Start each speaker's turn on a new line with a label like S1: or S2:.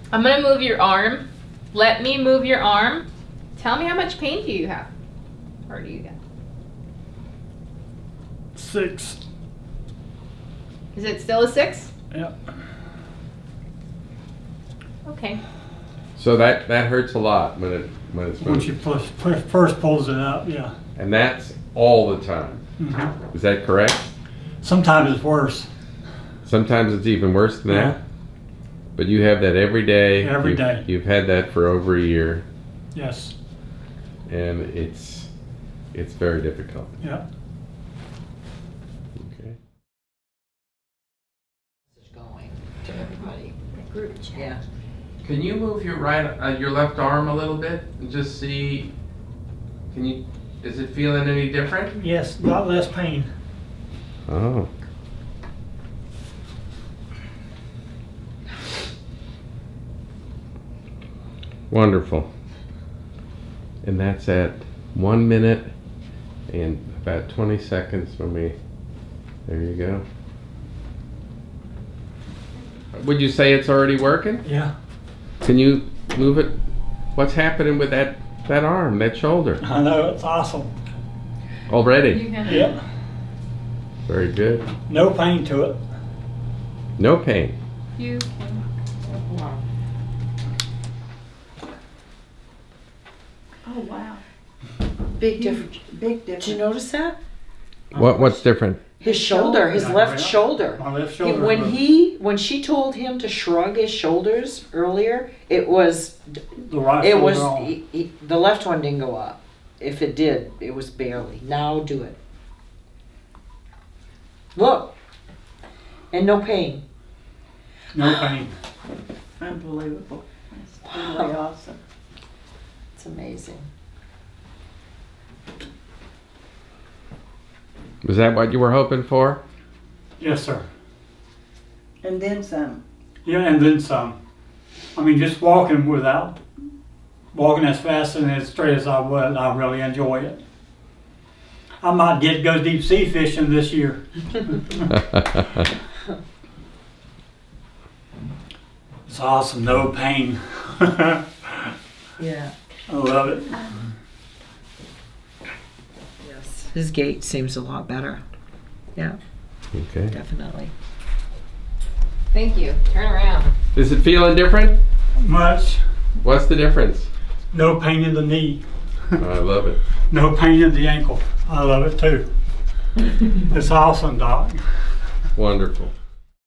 S1: I'm gonna move your arm. Let me move your arm. Tell me how much pain do you have? Or do you get?
S2: 6.
S1: Is it still a 6?
S2: Yep.
S1: Okay.
S3: So that hurts a lot when it's
S2: Once you first pulls it up, yeah.
S3: And that's all the time.
S2: Mm-hmm.
S3: Is that correct?
S2: Sometimes it's worse.
S3: Sometimes it's even worse than
S2: Yeah.
S3: that. But you have that every day.
S2: Every day.
S3: You've had that for over a year,
S2: Yes.
S3: and it's very difficult.
S2: Yeah.
S3: Okay.
S4: Going to everybody.
S1: Group chat.
S4: Yeah.
S3: Can you move your your left arm a little bit and just see? Is it feeling any different?
S2: Yes, a lot less pain.
S3: Oh. Wonderful. And that's at 1 minute and about 20 seconds when we, there you go. Would you say it's already working?
S2: Yeah.
S3: Can you move it? What's happening with that arm, that shoulder?
S2: I know, it's awesome.
S3: Already?
S2: Yeah.
S3: Very good.
S2: No pain to it.
S3: No pain.
S1: You can.
S4: Wow.
S5: Oh, wow.
S4: Big difference.
S5: Big difference.
S4: Did you notice that?
S3: What's different?
S4: His shoulder, his
S2: Yeah,
S4: left
S2: right.
S4: shoulder.
S2: My left
S4: He-
S2: shoulder.
S4: when she told him to shrug his shoulders earlier, it was
S2: The right
S4: it
S2: shoulder
S4: was
S2: on.
S4: the left one didn't go up. If it did, it was barely. Now do it. Look, and no pain.
S2: No pain.
S5: Unbelievable. That's really awesome.
S4: It's amazing.
S3: Was that what you were hoping for?
S2: Yes, sir.
S5: And then some.
S2: Yeah, and then some. I mean, just walking as fast and as straight as I would, I really enjoy it. I might go deep sea fishing this year. It's awesome, no pain.
S4: Yeah.
S2: I love it.
S4: Yes. His gait seems a lot better. Yeah,
S3: Okay.
S4: definitely.
S1: Thank you. Turn around.
S3: Is it feeling different?
S2: Much.
S3: What's the difference?
S2: No pain in the knee.
S3: I love it.
S2: No pain in the ankle. I love it too. It's awesome, Doc.
S3: Wonderful.